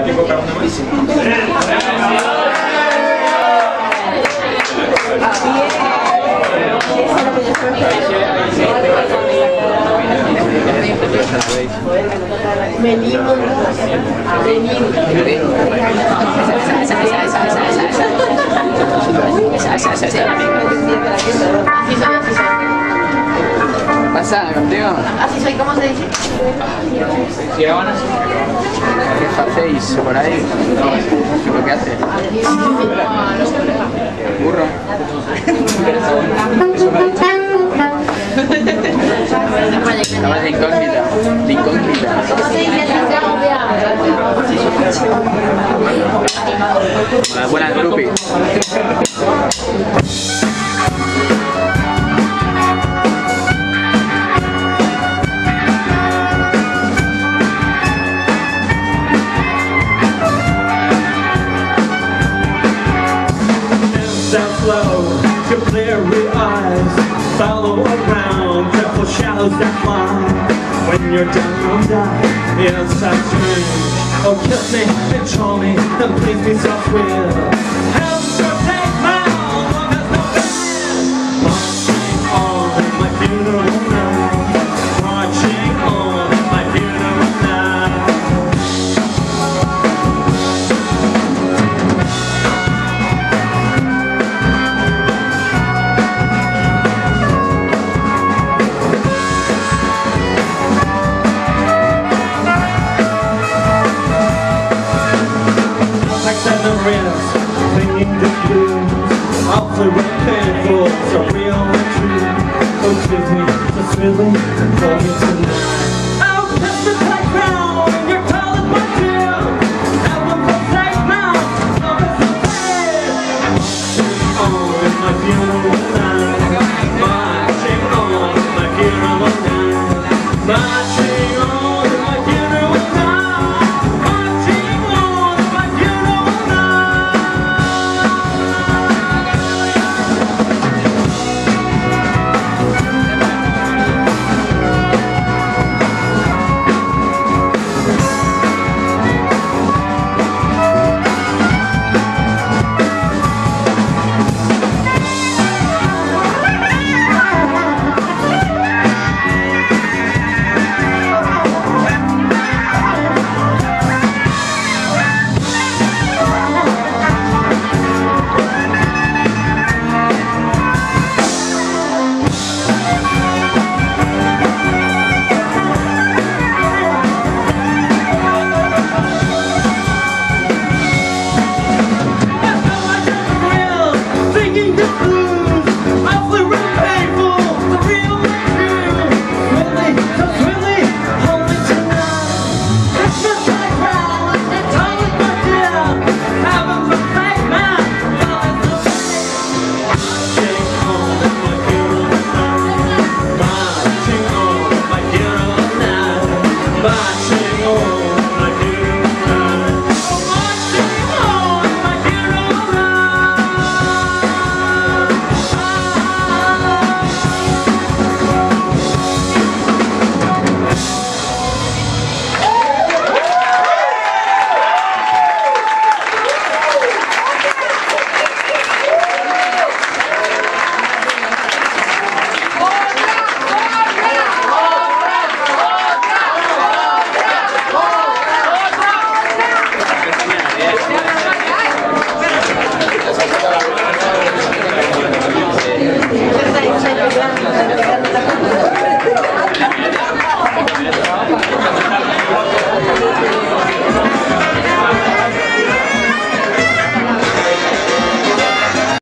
tipo carne más. Venimos. Pasa, contigo. Así soy, ¿cómo se dice? ¿Sí, Habana? ¿Qué hacéis por ahí? ¿Qué es lo que hace? Burro. Estabas de incógnita. De incógnita. Las buenas groupies. Slow, your blurry eyes follow around, careful shadows that fly. When you're down, you'll die. It's so strange. Oh, kiss me and charm me and please me self-will. Help to take my own, there's no band. Marching on my funeral night. Marching on my funeral night. Singing the blues, awfully painful, so real and true. Oh, kiss me, just really for me tonight. Oh, kiss the playground, you're tall as my dear. Heaven forsake now, love is so bad. Marching on my funeral night. Marching on my funeral night. Marching on my funeral night. Marching on my funeral night. Gracias.